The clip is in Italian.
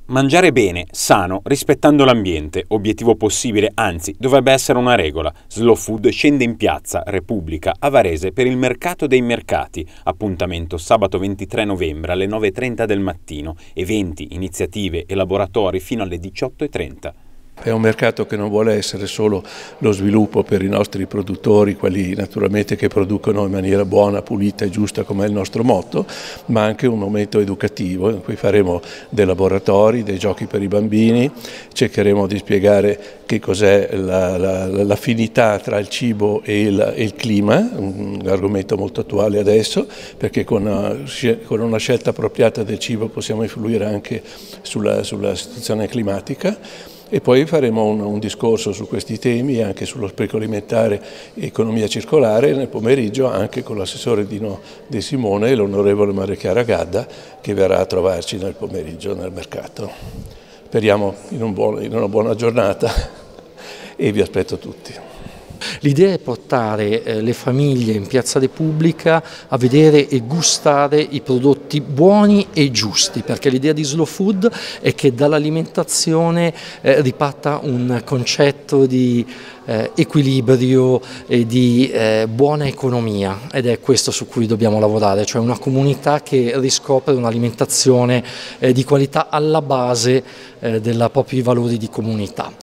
Mangiare bene, sano, rispettando l'ambiente, obiettivo possibile, anzi, dovrebbe essere una regola. Slow Food scende in piazza Repubblica a Varese per il Mercato dei Mercati. Appuntamento sabato 23 novembre alle 9:30 del mattino. Eventi, iniziative e laboratori fino alle 18:30. È un mercato che non vuole essere solo lo sviluppo per i nostri produttori, quelli naturalmente che producono in maniera buona, pulita e giusta come è il nostro motto, ma anche un momento educativo in cui faremo dei laboratori, dei giochi per i bambini, cercheremo di spiegare che cos'è l'affinità tra il cibo e il clima, un argomento molto attuale adesso, perché con una scelta appropriata del cibo possiamo influire anche sulla situazione climatica. E poi faremo un discorso su questi temi e anche sullo spreco alimentare e economia circolare nel pomeriggio anche con l'assessore Dino De Simone e l'onorevole Maria Chiara Gadda che verrà a trovarci nel pomeriggio nel mercato. Speriamo in una buona giornata e vi aspetto tutti. L'idea è portare le famiglie in Piazza Repubblica a vedere e gustare i prodotti buoni e giusti, perché l'idea di Slow Food è che dall'alimentazione riparta un concetto di equilibrio e di buona economia, ed è questo su cui dobbiamo lavorare, cioè una comunità che riscopre un'alimentazione di qualità alla base dei propri valori di comunità.